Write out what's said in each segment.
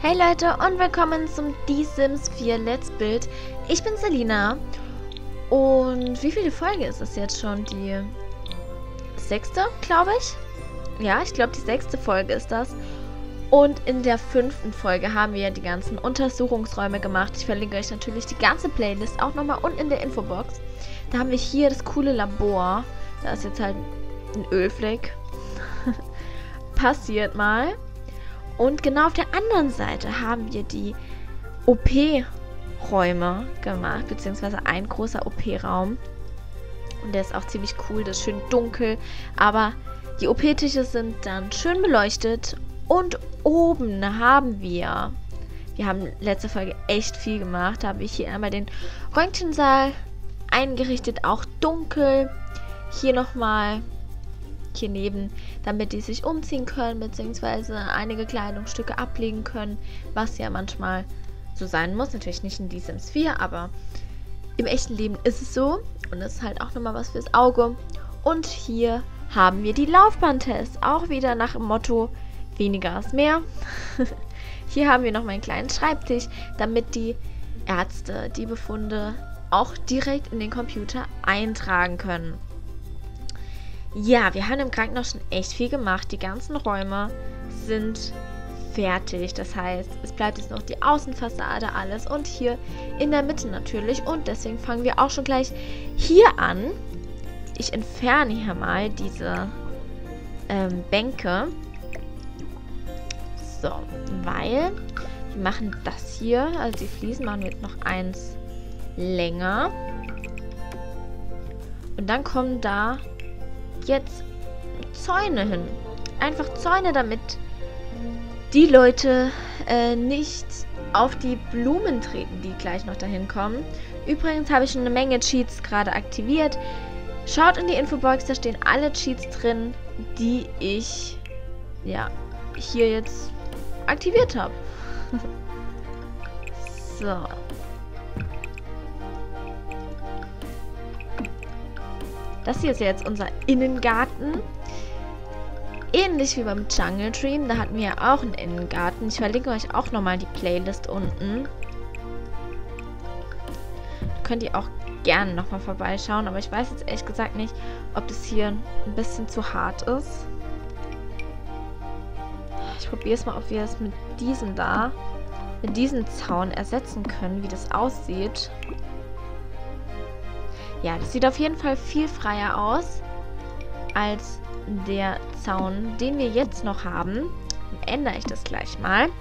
Hey Leute und willkommen zum Die Sims 4 Let's Build. Ich bin Selina und wie viele Folge ist es jetzt schon? Die 6., glaube ich. Ja, ich glaube die 6. Folge ist das. Und in der 5. Folge haben wir die ganzen Untersuchungsräume gemacht. Ich verlinke euch natürlich die ganze Playlist auch nochmal unten in der Infobox. Da haben wir hier das coole Labor. Da ist jetzt halt ein Ölfleck. Passiert mal. Und genau auf der anderen Seite haben wir die OP-Räume gemacht, beziehungsweise ein großer OP-Raum. Und der ist auch ziemlich cool, das ist schön dunkel, aber die OP-Tische sind dann schön beleuchtet. Und oben haben wir haben letzte Folge echt viel gemacht, da habe ich hier einmal den Röntgensaal eingerichtet, auch dunkel. Hier nochmal hier neben, damit die sich umziehen können, beziehungsweise einige Kleidungsstücke ablegen können, was ja manchmal so sein muss. Natürlich nicht in Die Sims 4, aber im echten Leben ist es so. Und das ist halt auch nochmal was fürs Auge. Und hier haben wir die Laufbahntests, auch wieder nach dem Motto, weniger ist mehr. Hier haben wir nochmal einen kleinen Schreibtisch, damit die Ärzte die Befunde auch direkt in den Computer eintragen können. Ja, wir haben im Krankenhaus schon echt viel gemacht. Die ganzen Räume sind fertig. Das heißt, es bleibt jetzt noch die Außenfassade, alles. Und hier in der Mitte natürlich. Und deswegen fangen wir auch schon gleich hier an. Ich entferne hier mal diese Bänke. So, weil wir machen das hier. Also die Fliesen machen wir jetzt noch eins länger. Und dann kommen da jetzt Zäune hin. Einfach Zäune, damit die Leute nicht auf die Blumen treten, die gleich noch dahin kommen. Übrigens habe ich schon eine Menge Cheats gerade aktiviert. Schaut in die Infobox, da stehen alle Cheats drin, die ich hier jetzt aktiviert habe. So. Das hier ist jetzt unser Innengarten. Ähnlich wie beim Jungle Dream. Da hatten wir ja auch einen Innengarten. Ich verlinke euch auch nochmal die Playlist unten. Da könnt ihr auch gerne nochmal vorbeischauen. Aber ich weiß jetzt ehrlich gesagt nicht, ob das hier ein bisschen zu hart ist. Ich probiere es mal, ob wir es mit diesem Zaun ersetzen können, wie das aussieht. Ja, das sieht auf jeden Fall viel freier aus als der Zaun, den wir jetzt noch haben. Dann ändere ich das gleich mal.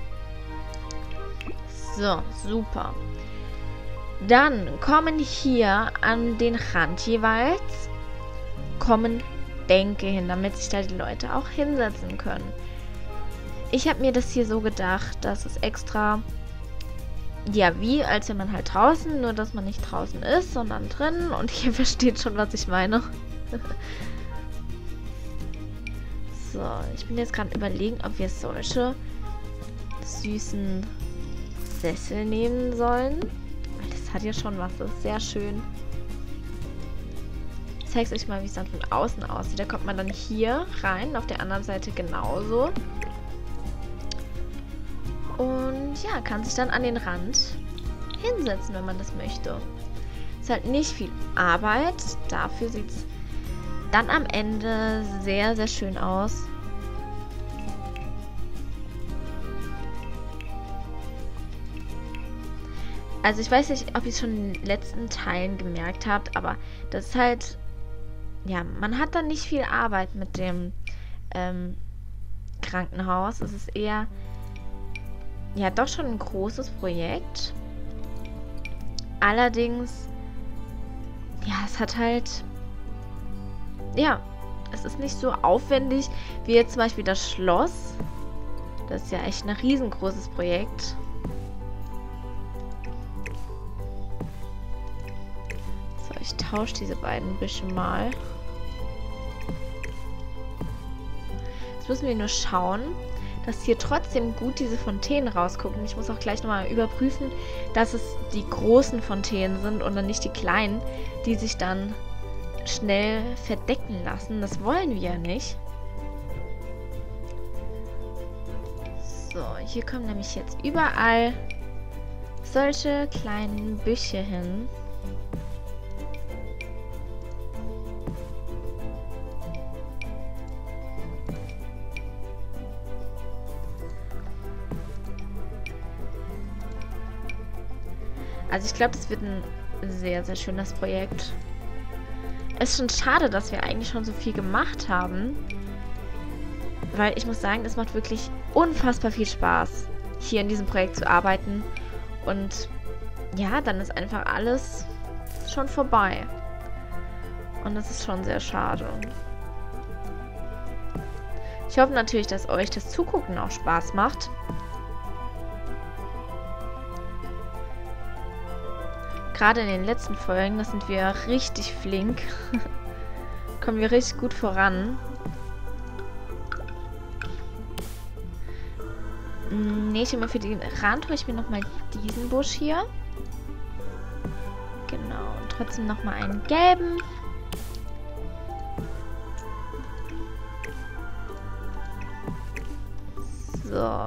So, super. Dann kommen hier an den Rand jeweils Bänke hin, damit sich da die Leute auch hinsetzen können. Ich habe mir das hier so gedacht, dass es extra, ja, wie als wenn man halt draußen, nur dass man nicht draußen ist, sondern drin. Und ihr versteht schon, was ich meine. So, ich bin jetzt gerade überlegen, ob wir solche süßen Sessel nehmen sollen. Weil das hat ja schon was, das ist sehr schön. Ich zeige es euch mal, wie es dann von außen aussieht. Da kommt man dann hier rein, auf der anderen Seite genauso. Und ja, kann sich dann an den Rand hinsetzen, wenn man das möchte. Ist halt nicht viel Arbeit. Dafür sieht es dann am Ende sehr, sehr schön aus. Also ich weiß nicht, ob ihr es schon in den letzten Teilen gemerkt habt, aber das ist halt, ja, man hat dann nicht viel Arbeit mit dem Krankenhaus. Es ist eher, ja, doch schon ein großes Projekt. Allerdings, ja, es hat halt, ja, es ist nicht so aufwendig wie jetzt zum Beispiel das Schloss. Das ist ja echt ein riesengroßes Projekt. So, ich tausche diese beiden ein bisschen mal. Jetzt müssen wir nur schauen, dass hier trotzdem gut diese Fontänen rausgucken. Ich muss auch gleich nochmal überprüfen, dass es die großen Fontänen sind und dann nicht die kleinen, die sich dann schnell verdecken lassen. Das wollen wir ja nicht. So, hier kommen nämlich jetzt überall solche kleinen Büsche hin. Also ich glaube, das wird ein sehr, sehr schönes Projekt. Es ist schon schade, dass wir eigentlich schon so viel gemacht haben. Weil ich muss sagen, es macht wirklich unfassbar viel Spaß, hier in diesem Projekt zu arbeiten. Und ja, dann ist einfach alles schon vorbei. Und das ist schon sehr schade. Ich hoffe natürlich, dass euch das Zugucken auch Spaß macht. Gerade in den letzten Folgen, da sind wir richtig flink. Kommen wir richtig gut voran. Ne, ich nehme für den Rand hole ich mir nochmal diesen Busch hier. Genau, und trotzdem nochmal einen gelben. So.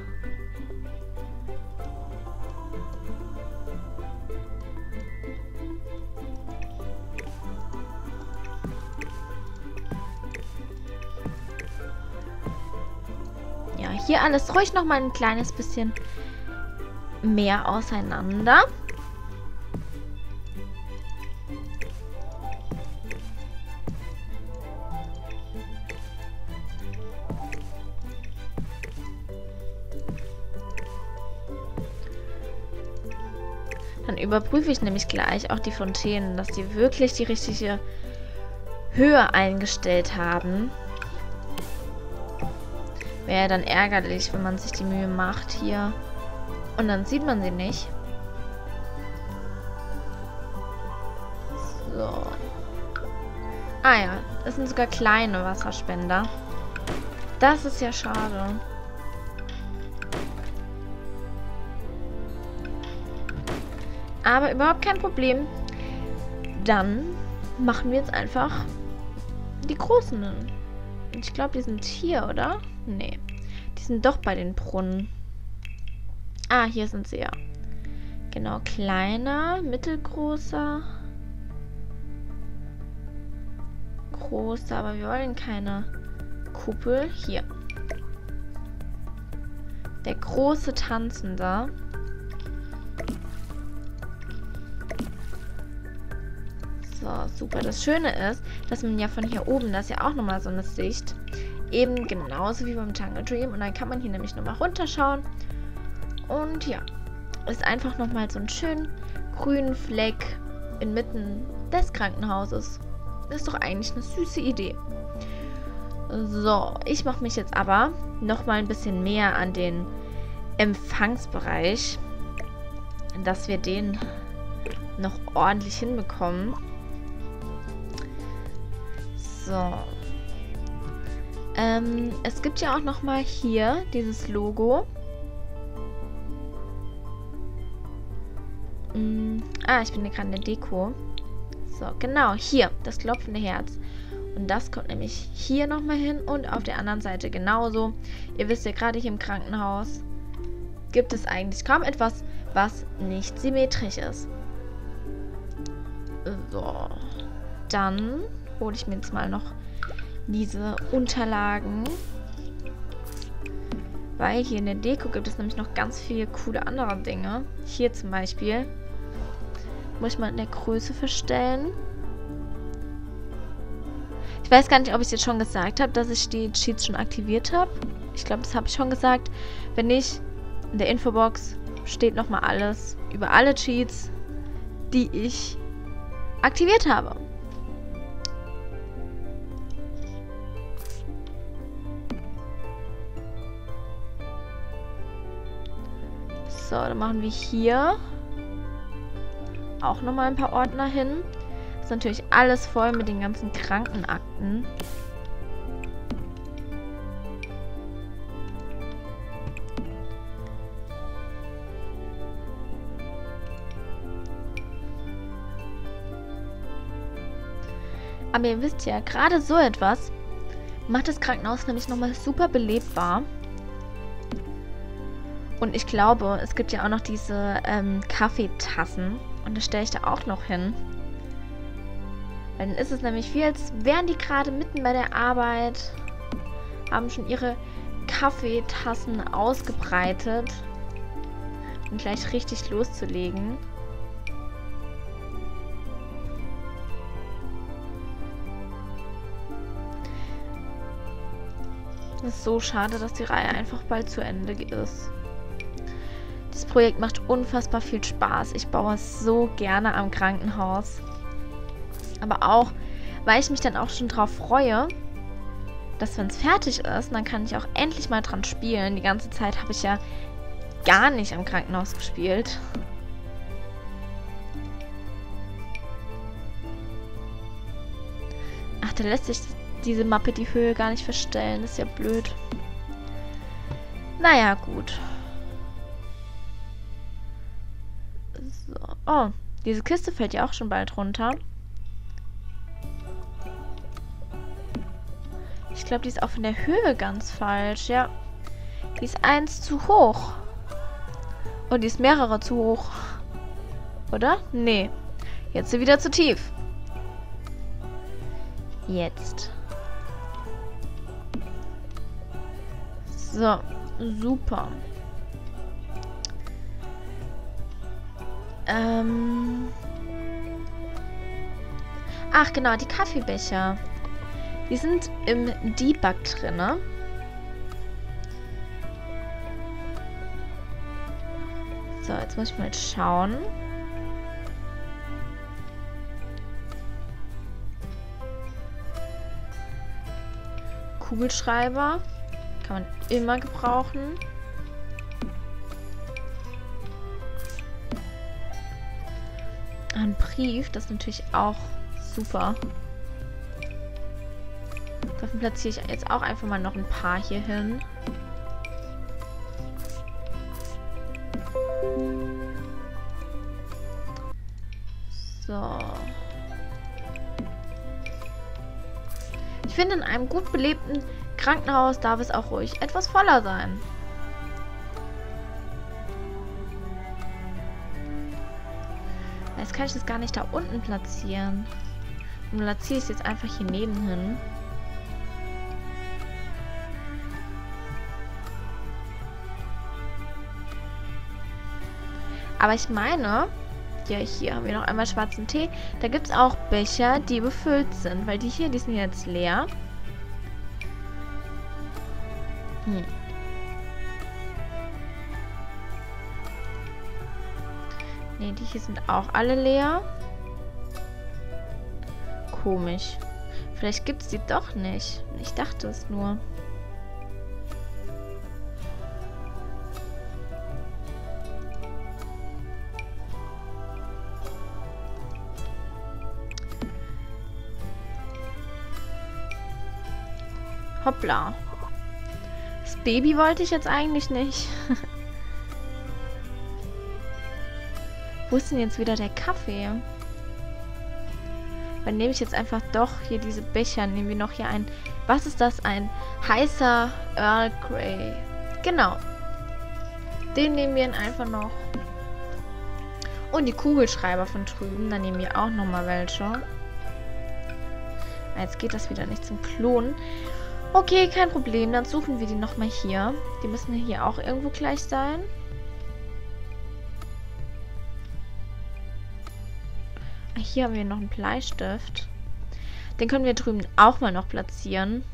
Ja, hier alles ruhig noch mal ein kleines bisschen mehr auseinander. Dann überprüfe ich nämlich gleich auch die Fontänen, dass die wirklich die richtige Höhe eingestellt haben. Wäre ja dann ärgerlich, wenn man sich die Mühe macht hier und dann sieht man sie nicht. So. Ah ja, das sind sogar kleine Wasserspender. Das ist ja schade. Aber überhaupt kein Problem. Dann machen wir jetzt einfach die großen. Ich glaube, die sind hier, oder? Nee. Die sind doch bei den Brunnen. Ah, hier sind sie ja. Genau, kleiner, mittelgroßer. Großer, aber wir wollen keine Kuppel. Hier. Der große Tanzende. So, super. Das Schöne ist, dass man ja von hier oben, das ist ja auch nochmal so eine Sicht, eben genauso wie beim Jungle Dream. Und dann kann man hier nämlich nochmal runterschauen. Und ja, ist einfach nochmal so ein schön grünen Fleck inmitten des Krankenhauses. Das ist doch eigentlich eine süße Idee. So, ich mache mich jetzt aber nochmal ein bisschen mehr an den Empfangsbereich, dass wir den noch ordentlich hinbekommen. So. Es gibt ja auch nochmal hier dieses Logo. Ich bin ja gerade in der Deko. So, genau, hier, das klopfende Herz. Und das kommt nämlich hier nochmal hin und auf der anderen Seite genauso. Ihr wisst ja, gerade hier im Krankenhaus gibt es eigentlich kaum etwas, was nicht symmetrisch ist. So, dann hole ich mir jetzt mal noch diese Unterlagen. Weil hier in der Deko gibt es nämlich noch ganz viele coole andere Dinge. Hier zum Beispiel muss ich mal in der Größe verstellen. Ich weiß gar nicht, ob ich es jetzt schon gesagt habe, dass ich die Cheats schon aktiviert habe. Ich glaube, das habe ich schon gesagt. Wenn nicht, in der Infobox steht nochmal alles über alle Cheats, die ich aktiviert habe. So, dann machen wir hier auch nochmal ein paar Ordner hin. Das ist natürlich alles voll mit den ganzen Krankenakten. Aber ihr wisst ja, gerade so etwas macht das Krankenhaus nämlich nochmal super belebbar. Und ich glaube, es gibt ja auch noch diese Kaffeetassen. Und das stelle ich da auch noch hin. Weil dann ist es nämlich wie, als wären die gerade mitten bei der Arbeit, haben schon ihre Kaffeetassen ausgebreitet, um gleich richtig loszulegen. Es ist so schade, dass die Reihe einfach bald zu Ende ist. Das Projekt macht unfassbar viel Spaß. Ich baue es so gerne am Krankenhaus. Aber auch, weil ich mich dann auch schon drauf freue, dass, wenn es fertig ist, dann kann ich auch endlich mal dran spielen. Die ganze Zeit habe ich ja gar nicht am Krankenhaus gespielt. Ach, da lässt sich diese Mappe die Höhe gar nicht verstellen. Das ist ja blöd. Naja, gut. So. Oh, diese Kiste fällt ja auch schon bald runter. Ich glaube, die ist auch von der Höhe ganz falsch, ja. Die ist 1 zu hoch. Und die ist mehrere zu hoch. Oder? Nee. Jetzt ist sie wieder zu tief. Jetzt. So, super. Ach genau, die Kaffeebecher. Die sind im Debug drinne. So, jetzt muss ich mal schauen. Kugelschreiber. Kann man immer gebrauchen. Ein Brief, das ist natürlich auch super. Davon platziere ich jetzt auch einfach mal noch ein paar hier hin. So. Ich finde, in einem gut belebten Krankenhaus darf es auch ruhig etwas voller sein. Jetzt kann ich das gar nicht da unten platzieren. Und platziere ich es jetzt einfach hier neben hin. Aber ich meine, ja, hier haben wir noch einmal schwarzen Tee. Da gibt es auch Becher, die befüllt sind. Weil die hier, die sind jetzt leer. Ne, die hier sind auch alle leer. Komisch. Vielleicht gibt es die doch nicht. Ich dachte es nur. Hoppla. Das Baby wollte ich jetzt eigentlich nicht. Wo ist denn jetzt wieder der Kaffee? Dann nehme ich jetzt einfach doch hier diese Becher. Nehmen wir noch hier ein... Was ist das? Ein heißer Earl Grey. Genau. Den nehmen wir einfach noch. Und die Kugelschreiber von drüben. Dann nehmen wir auch nochmal welche. Jetzt geht das wieder nicht zum Klonen. Okay, kein Problem. Dann suchen wir die nochmal hier. Die müssen hier auch irgendwo gleich sein. Hier haben wir noch einen Bleistift. Den können wir drüben auch mal noch platzieren.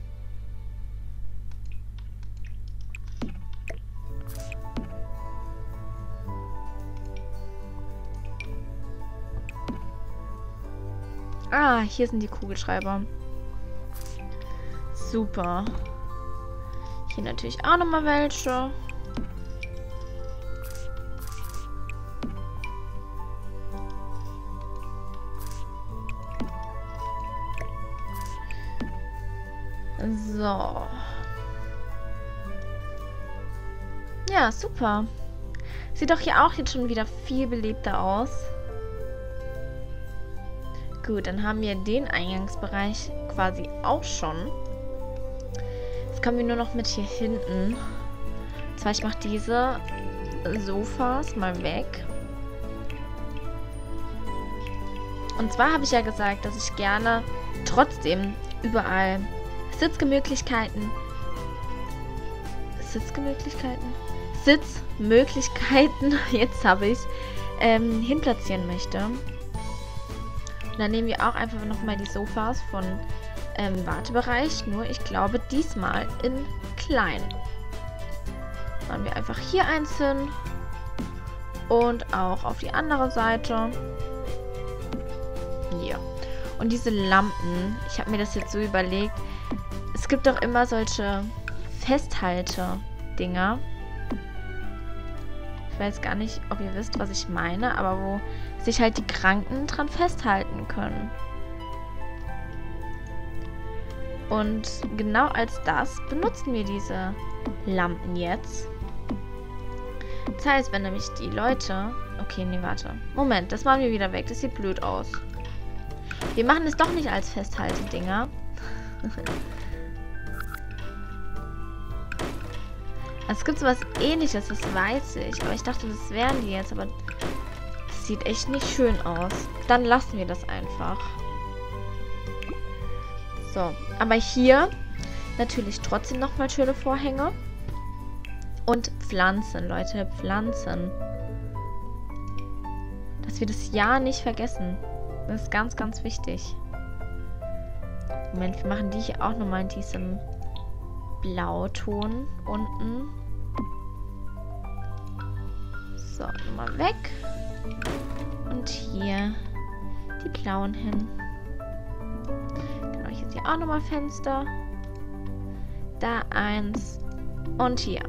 Ah, hier sind die Kugelschreiber. Super. Hier natürlich auch nochmal welche. So. Ja, super. Sieht doch hier auch jetzt schon wieder viel belebter aus. Gut, dann haben wir den Eingangsbereich quasi auch schon. Jetzt kommen wir nur noch mit hier hinten. Zwar, ich mache diese Sofas mal weg. Und zwar habe ich ja gesagt, dass ich gerne trotzdem überall Sitzmöglichkeiten jetzt habe ich, hinplatzieren möchte. Und dann nehmen wir auch einfach nochmal die Sofas von Wartebereich, nur ich glaube diesmal in klein. Machen wir einfach hier eins hin und auch auf die andere Seite. Hier. Und diese Lampen, ich habe mir das jetzt so überlegt, es gibt doch immer solche Festhalte-Dinger. Ich weiß gar nicht, ob ihr wisst, was ich meine, aber wo sich halt die Kranken dran festhalten können. Und genau als das benutzen wir diese Lampen jetzt. Das heißt, wenn nämlich die Leute... Okay, nee, warte. Moment, das machen wir wieder weg. Das sieht blöd aus. Wir machen es doch nicht als Festhaltedinger. Es gibt sowas Ähnliches, das weiß ich. Aber ich dachte, das wären die jetzt. Aber das sieht echt nicht schön aus. Dann lassen wir das einfach. So, aber hier natürlich trotzdem nochmal schöne Vorhänge. Und Pflanzen, Leute, Pflanzen. Dass wir das ja nicht vergessen. Das ist ganz, ganz wichtig. Moment, wir machen die hier auch nochmal in diesem Blauton unten. So, nochmal weg. Und hier die blauen hin. Genau, hier ist ja auch nochmal Fenster. Da eins. Und hier.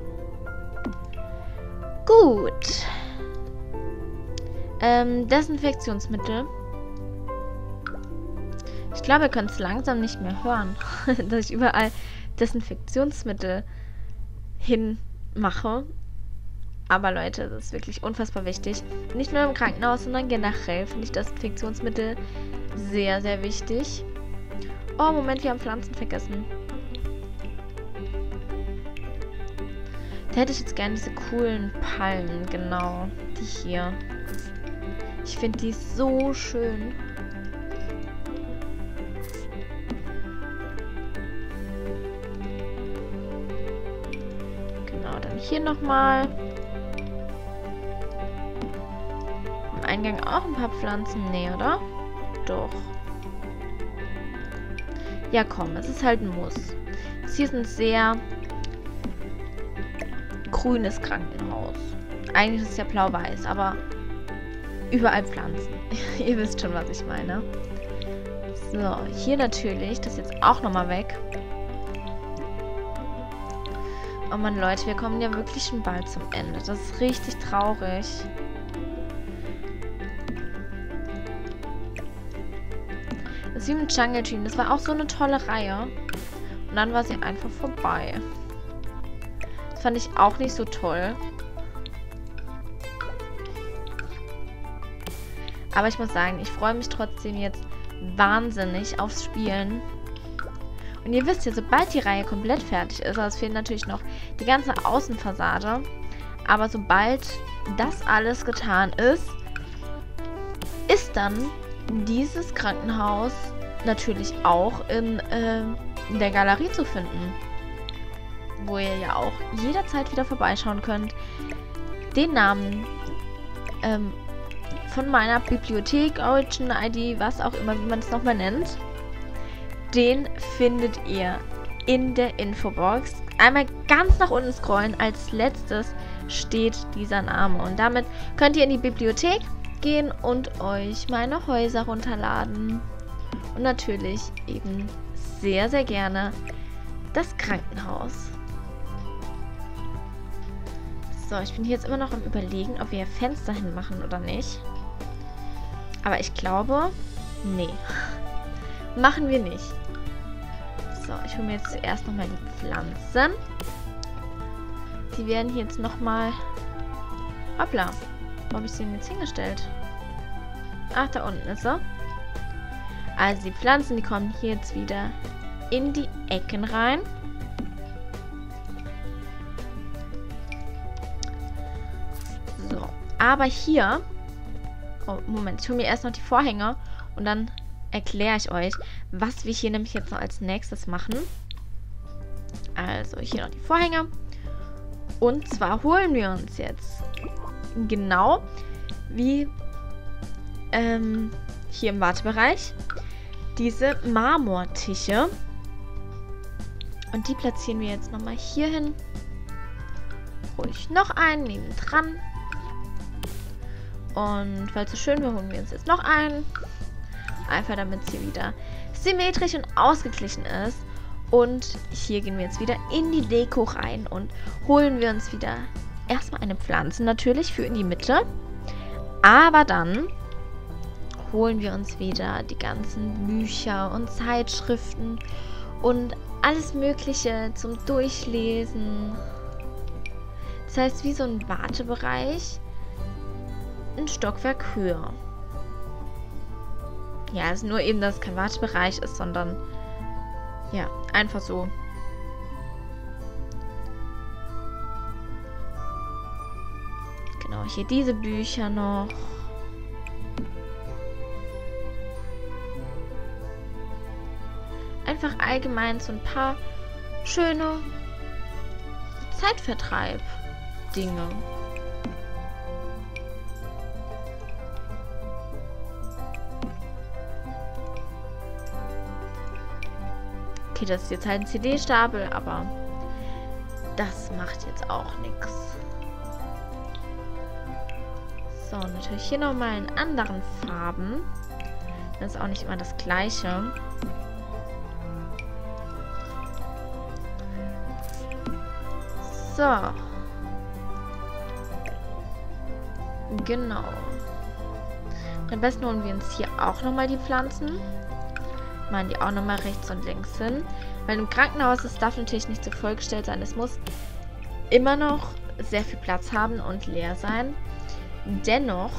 Gut. Desinfektionsmittel. Ich glaube, ihr könnt es langsam nicht mehr hören, dass ich überall Desinfektionsmittel hinmache. Aber Leute, das ist wirklich unfassbar wichtig. Nicht nur im Krankenhaus, sondern generell finde ich Desinfektionsmittel sehr, sehr wichtig. Oh, Moment, wir haben Pflanzen vergessen. Da hätte ich jetzt gerne diese coolen Palmen, genau. Die hier. Ich finde die so schön. Genau, dann hier nochmal. Am Eingang auch ein paar Pflanzen. Nee, oder? Doch. Ja, komm, es ist halt ein Muss. Das hier ist ein sehr grünes Krankenhaus. Eigentlich ist es ja blau-weiß, aber überall Pflanzen. Ihr wisst schon, was ich meine. So, hier natürlich, das jetzt auch nochmal weg. Oh Mann, Leute, wir kommen ja wirklich schon bald zum Ende. Das ist richtig traurig. Das ist wie mit Jungle Team. Das war auch so eine tolle Reihe. Und dann war sie einfach vorbei. Das fand ich auch nicht so toll. Aber ich muss sagen, ich freue mich trotzdem jetzt wahnsinnig aufs Spielen. Und ihr wisst ja, sobald die Reihe komplett fertig ist, also es fehlt natürlich noch die ganze Außenfassade, aber sobald das alles getan ist, ist dann dieses Krankenhaus natürlich auch in der Galerie zu finden. Wo ihr ja auch jederzeit wieder vorbeischauen könnt. Den Namen von meiner Bibliothek, Origin ID, was auch immer, wie man es nochmal nennt, den findet ihr in der Infobox. Einmal ganz nach unten scrollen, als letztes steht dieser Name. Und damit könnt ihr in die Bibliothek gehen und euch meine Häuser runterladen. Und natürlich eben sehr, sehr gerne das Krankenhaus. So, ich bin hier jetzt immer noch am Überlegen, ob wir Fenster hinmachen oder nicht. Aber ich glaube, nee. Machen wir nicht. So, ich hole mir jetzt zuerst nochmal die Pflanzen. Die werden hier jetzt nochmal... Hoppla. Wo habe ich sie denn jetzt hingestellt? Ach, da unten ist sie. Also die Pflanzen, die kommen hier jetzt wieder in die Ecken rein. Aber hier... Oh, Moment, ich hole mir erst noch die Vorhänge und dann erkläre ich euch, was wir hier nämlich jetzt noch als nächstes machen. Also, hier noch die Vorhänge. Und zwar holen wir uns jetzt genau wie hier im Wartebereich diese Marmortische. Und die platzieren wir jetzt nochmal hier hin. Hole ich noch einen neben dran. Und weil es so schön war, holen wir uns jetzt noch einen. Einfach damit es hier wieder symmetrisch und ausgeglichen ist. Und hier gehen wir jetzt wieder in die Deko rein und holen wir uns wieder erstmal eine Pflanze natürlich für in die Mitte. Aber dann holen wir uns wieder die ganzen Bücher und Zeitschriften und alles Mögliche zum Durchlesen. Das heißt, wie so ein Wartebereich, ein Stockwerk höher. Ja, es ist nur eben, dass es kein Wartebereich ist, sondern ja, einfach so. Genau, hier diese Bücher noch. Einfach allgemein so ein paar schöne Zeitvertreib-Dinge. Okay, das ist jetzt halt ein CD-Stapel, aber das macht jetzt auch nichts. So, natürlich hier nochmal in anderen Farben. Das ist auch nicht immer das Gleiche. So. Genau. Und am besten holen wir uns hier auch nochmal die Pflanzen. Machen die auch nochmal rechts und links hin. Weil im Krankenhaus, es darf natürlich nicht so vollgestellt sein. Es muss immer noch sehr viel Platz haben und leer sein. Dennoch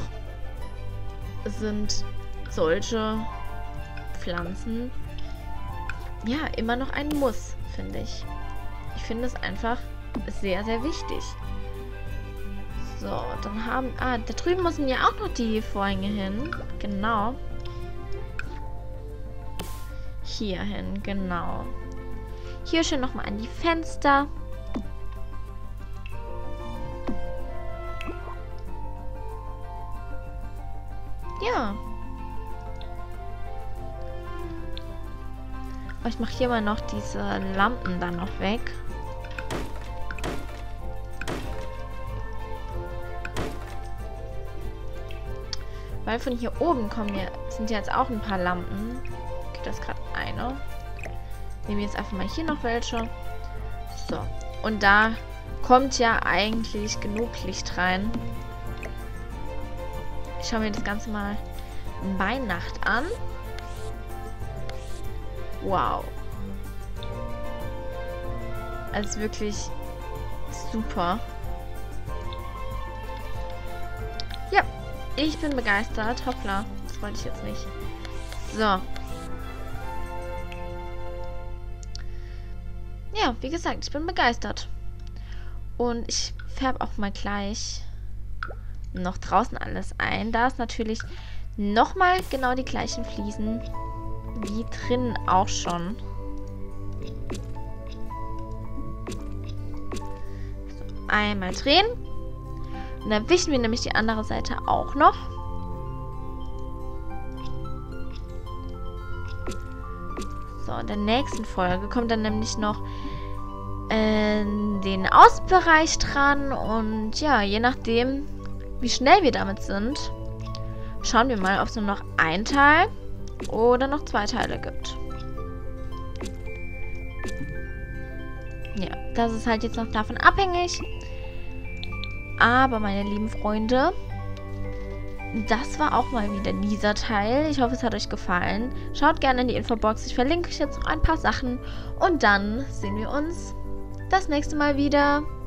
sind solche Pflanzen ja immer noch ein Muss, finde ich. Ich finde es einfach sehr, sehr wichtig. So, dann haben... Ah, da drüben müssen ja auch noch die Vorhänge hin. Genau. Hier hin, genau. Hier schön nochmal an die Fenster. Ja. Aber ich mache hier mal noch diese Lampen dann noch weg. Weil von hier oben kommen ja, sind ja jetzt auch ein paar Lampen. Okay, das ist gerade eine. Nehmen wir jetzt einfach mal hier noch welche. So. Und da kommt ja eigentlich genug Licht rein. Ich schaue mir das Ganze mal bei Nacht an. Wow. Also wirklich super. Ja, ich bin begeistert. Hoppla, das wollte ich jetzt nicht. So. Ja, wie gesagt, ich bin begeistert. Und ich färbe auch mal gleich noch draußen alles ein. Da ist natürlich nochmal genau die gleichen Fliesen wie drinnen auch schon. So, einmal drehen. Und dann wischen wir nämlich die andere Seite auch noch. So, in der nächsten Folge kommt dann nämlich noch den Außenbereich dran. Und ja, je nachdem, wie schnell wir damit sind, schauen wir mal, ob es nur noch ein Teil oder noch 2 Teile gibt. Ja, das ist halt jetzt noch davon abhängig. Aber, meine lieben Freunde, das war auch mal wieder dieser Teil. Ich hoffe, es hat euch gefallen. Schaut gerne in die Infobox. Ich verlinke euch jetzt noch ein paar Sachen. Und dann sehen wir uns das nächste Mal wieder.